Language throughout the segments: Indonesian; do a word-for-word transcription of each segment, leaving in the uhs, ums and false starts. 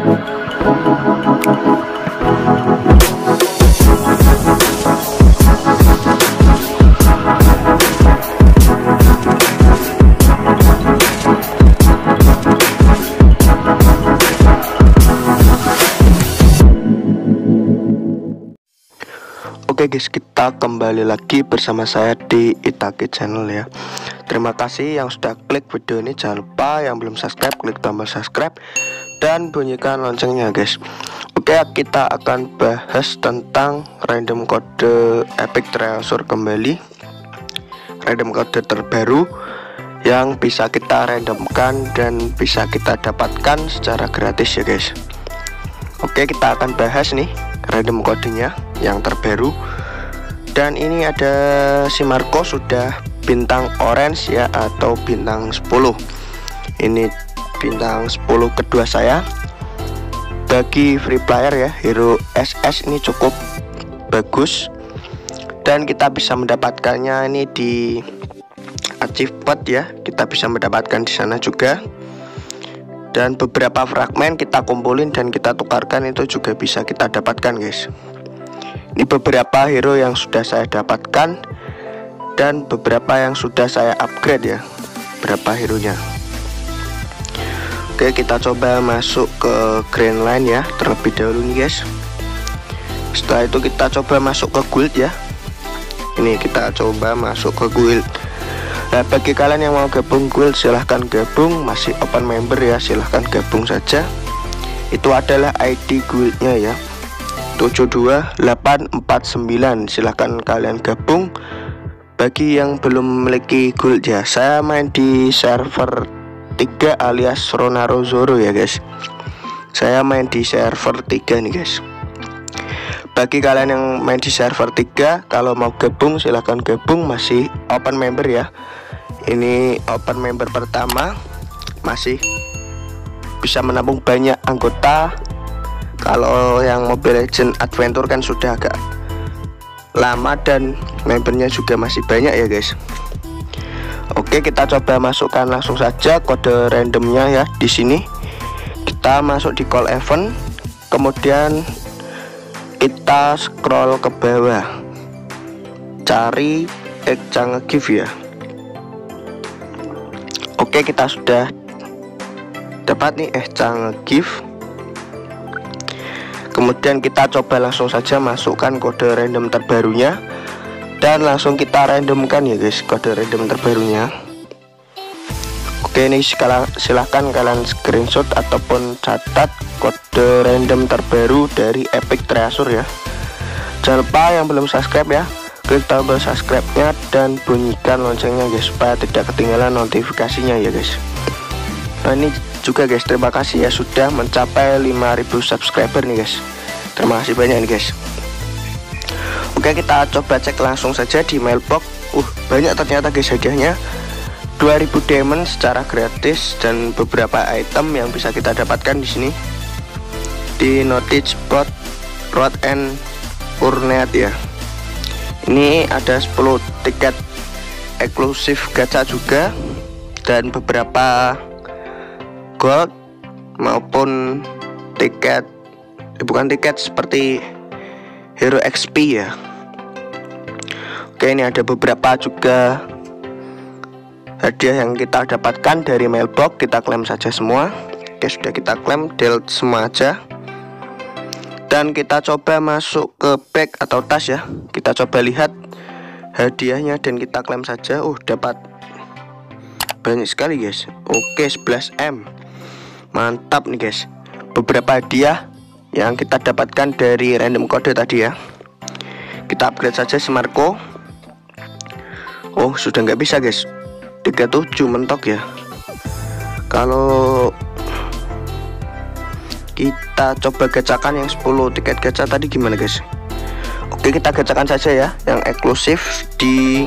Oke guys, kita kembali lagi bersama saya di Itaki Channel ya. Terima kasih yang sudah klik video ini. Jangan lupa yang belum subscribe, klik tombol subscribe dan bunyikan loncengnya guys. Oke, kita akan bahas tentang random kode Epic Treasure kembali. Random kode terbaru yang bisa kita randomkan dan bisa kita dapatkan secara gratis ya guys. Oke, kita akan bahas nih random kodenya yang terbaru. Dan ini ada si Marco sudah bintang orange ya, atau bintang sepuluh. Ini bintang sepuluh kedua saya. Bagi free player ya, hero S S ini cukup bagus. Dan kita bisa mendapatkannya ini di achievement ya. Kita bisa mendapatkan di sana juga. Dan beberapa fragmen kita kumpulin dan kita tukarkan, itu juga bisa kita dapatkan guys. Ini beberapa hero yang sudah saya dapatkan dan beberapa yang sudah saya upgrade ya, berapa hero nya. Oke, kita coba masuk ke Grand Line ya terlebih dahulu nih guys. Setelah itu kita coba masuk ke guild ya. Ini kita coba masuk ke guild. Nah, bagi kalian yang mau gabung guild, silahkan gabung. Masih open member ya, silahkan gabung saja. Itu adalah I D guildnya ya, tujuh dua delapan empat sembilan. Silahkan kalian gabung. Bagi yang belum memiliki guild ya, saya main di server tiga alias Ronaro Zoro ya guys. Saya main di server tiga nih guys. Bagi kalian yang main di server tiga, kalau mau gabung silahkan gabung. Masih open member ya. Ini open member pertama, masih bisa menampung banyak anggota. Kalau yang Mobile Legends Adventure kan sudah agak lama dan membernya juga masih banyak ya guys. Oke, kita coba masukkan langsung saja kode randomnya ya. Di sini kita masuk di call event, kemudian kita scroll ke bawah, cari Exchange Gift ya. Oke, kita sudah dapat nih Exchange Gift. Kemudian kita coba langsung saja masukkan kode random terbarunya dan langsung kita randomkan ya guys, kode random terbarunya. Oke, ini silahkan kalian screenshot ataupun catat kode random terbaru dari Epic Treasure ya. Jangan lupa yang belum subscribe ya, klik tombol subscribe-nya dan bunyikan loncengnya guys, supaya tidak ketinggalan notifikasinya ya guys. Nah, ini juga guys, terima kasih ya sudah mencapai lima ribu subscriber nih guys. Terima kasih banyak nih guys. Oke, kita coba cek langsung saja di mailbox. Uh, banyak ternyata guys hadiahnya. dua ribu diamond secara gratis dan beberapa item yang bisa kita dapatkan di sini. Di notice board Road and Urnet ya. Ini ada sepuluh tiket eksklusif gacha juga dan beberapa gold maupun tiket eh, bukan tiket seperti hero X P ya. Oke, ini ada beberapa juga hadiah yang kita dapatkan dari mailbox. Kita klaim saja semua. Oke, sudah kita klaim, delete semua aja. Dan kita coba masuk ke bag atau tas ya. Kita coba lihat hadiahnya dan kita klaim saja. Uh, dapat banyak sekali guys. Oke, sebelas M. Mantap nih guys. Beberapa hadiah yang kita dapatkan dari random kode tadi ya. Kita upgrade saja si Marco. Oh, sudah nggak bisa guys, tiga puluh tujuh mentok ya. Kalau kita coba gacakan yang sepuluh tiket gacha tadi gimana guys? Oke, kita gacakan saja ya yang eksklusif di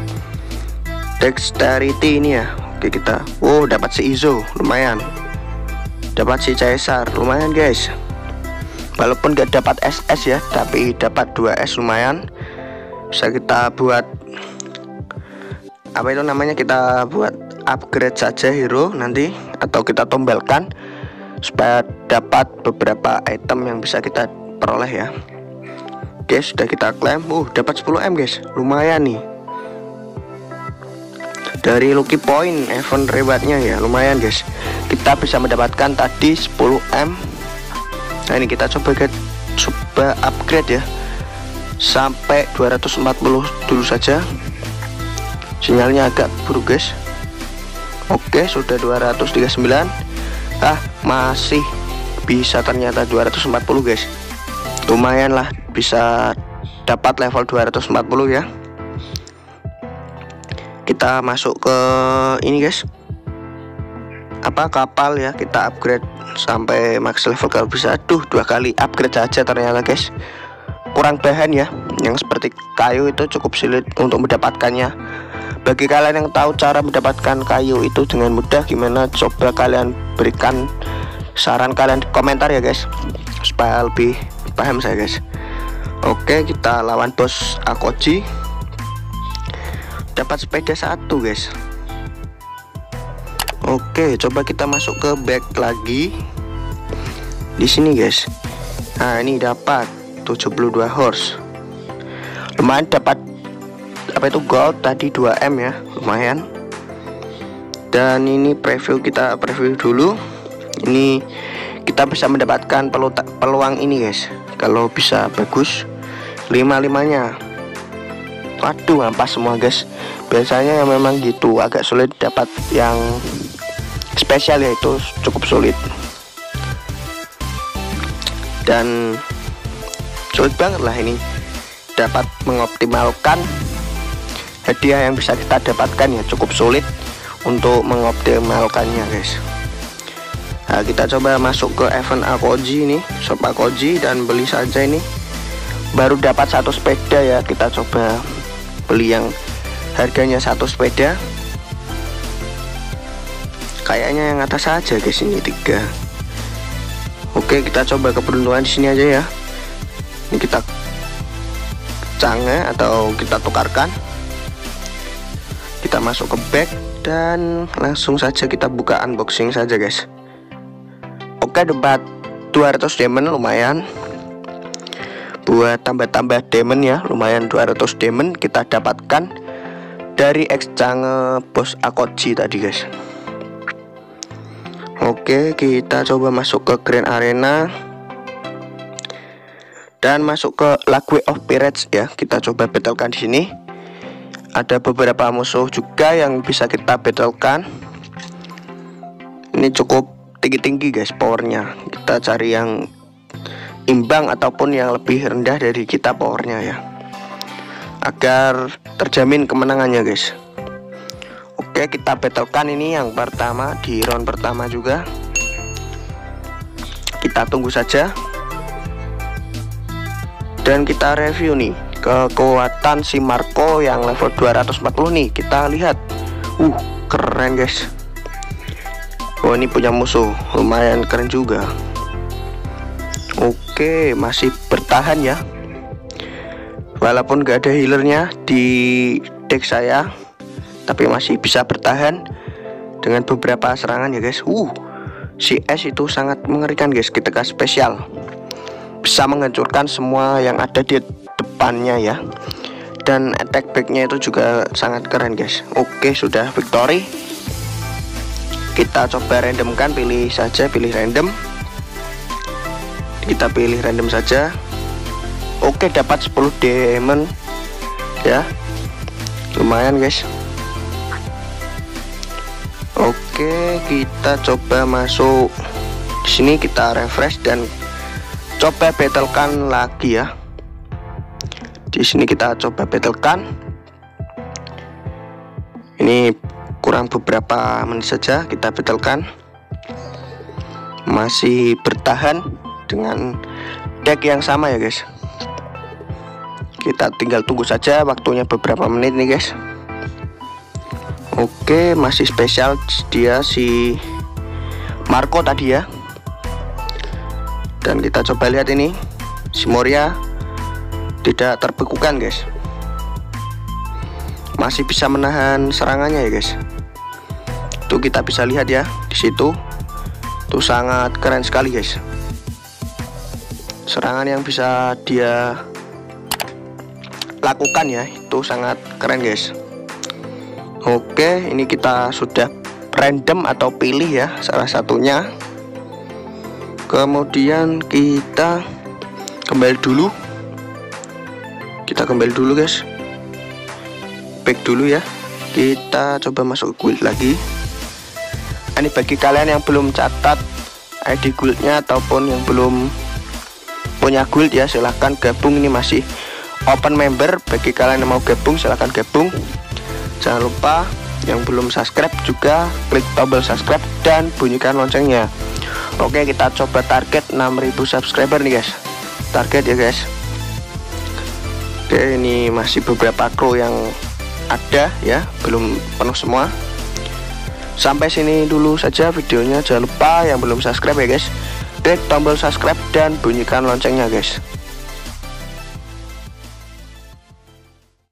Dexterity ini ya. Oke, kita oh dapat si Izo, lumayan. Dapat si Caesar, lumayan guys. Walaupun gak dapat S S ya, tapi dapat dua S, lumayan. Bisa kita buat apa itu namanya, kita buat upgrade saja hero nanti, atau kita tombalkan supaya dapat beberapa item yang bisa kita peroleh ya. Oke, sudah kita klaim. Uh, dapat sepuluh M guys, lumayan nih. Dari Lucky Point event rewardnya ya, lumayan guys. Kita bisa mendapatkan tadi sepuluh M. Nah ini kita coba ke coba upgrade ya, sampai dua ratus empat puluh dulu saja. Sinyalnya agak buruk guys. Oke, sudah dua ratus tiga puluh sembilan. Ah, masih bisa ternyata dua ratus empat puluh guys. Lumayan lah, bisa dapat level dua ratus empat puluh ya. Kita masuk ke ini guys, apa kapal ya, kita upgrade sampai max level kalau bisa. Aduh, dua kali upgrade saja ternyata guys. Kurang bahan ya, yang seperti kayu itu cukup sulit untuk mendapatkannya. Bagi kalian yang tahu cara mendapatkan kayu itu dengan mudah gimana, coba kalian berikan saran kalian di komentar ya guys, supaya lebih paham saya guys. Oke, kita lawan bos Akoji. Dapat sepeda satu guys. Oke, coba kita masuk ke back lagi. Di sini guys. Nah, ini dapat tujuh puluh dua horse. Lumayan, dapat apa itu gold tadi dua M ya, lumayan. Dan ini preview, kita preview dulu. Ini kita bisa mendapatkan peluang ini guys, kalau bisa bagus lima limanya. Waduh, ampas semua guys. Biasanya yang memang gitu agak sulit dapat yang spesial ya, itu cukup sulit dan sulit banget lah ini dapat mengoptimalkan hadiah yang bisa kita dapatkan ya, cukup sulit untuk mengoptimalkannya guys. Nah, kita coba masuk ke event Akoji ini, shop Akoji, dan beli saja ini. Baru dapat satu sepeda ya, kita coba beli yang harganya satu sepeda. Kayaknya yang atas saja guys, ini tiga. Oke, kita coba keberuntungan di sini aja ya. Ini kita canggih atau kita tukarkan. Kita masuk ke back dan langsung saja kita buka unboxing saja guys. Oke, dapat dua ratus diamond, lumayan. Buat tambah-tambah diamond ya, lumayan dua ratus diamond kita dapatkan dari exchange bos Akoji tadi guys. Oke, kita coba masuk ke Grand Arena dan masuk ke Lague of Pirates ya. Kita coba battlekan di sini. Ada beberapa musuh juga yang bisa kita battlekan. Ini cukup tinggi-tinggi guys powernya. Kita cari yang imbang ataupun yang lebih rendah dari kita powernya ya, agar terjamin kemenangannya guys. Oke, kita battlekan ini yang pertama di round pertama juga. Kita tunggu saja dan kita review nih kekuatan si Marco yang level dua ratus empat puluh nih. Kita lihat, uh keren guys. Oh, ini punya musuh lumayan keren juga. Oke, masih bertahan ya, walaupun gak ada healernya di deck saya, tapi masih bisa bertahan dengan beberapa serangan ya guys. Uh, si S itu sangat mengerikan guys, ketika spesial bisa menghancurkan semua yang ada di depannya ya. Dan attack backnya itu juga sangat keren guys. Oke, sudah victory. Kita coba randomkan, pilih saja, pilih random. Kita pilih random saja. Oke, dapat sepuluh diamond ya, lumayan guys. Oke, kita coba masuk di sini, kita refresh dan coba battlekan lagi ya. Di sini kita coba battlekan. Ini kurang beberapa menit saja kita battlekan. Masih bertahan dengan deck yang sama ya guys. Kita tinggal tunggu saja waktunya beberapa menit nih guys. Oke, masih spesial dia si Marco tadi ya. Dan kita coba lihat ini, si Moria tidak terbekukan guys, masih bisa menahan serangannya ya guys. Tuh kita bisa lihat ya di situ. Tuh Itu sangat keren sekali guys, serangan yang bisa dia lakukan ya, itu sangat keren guys. Oke, ini kita sudah random atau pilih ya salah satunya. Kemudian kita kembali dulu, kita kembali dulu guys, back dulu ya. Kita coba masuk guild lagi. Ini bagi kalian yang belum catat I D guildnya ataupun yang belum punya guild ya, silahkan gabung. Ini masih open member, bagi kalian yang mau gabung silahkan gabung. Jangan lupa yang belum subscribe juga klik tombol subscribe dan bunyikan loncengnya. Oke, kita coba target enam ribu subscriber nih guys, target ya guys. Oke, ini masih beberapa kru yang ada ya, belum penuh semua. Sampai sini dulu saja videonya. Jangan lupa yang belum subscribe ya guys, klik tombol subscribe dan bunyikan loncengnya guys.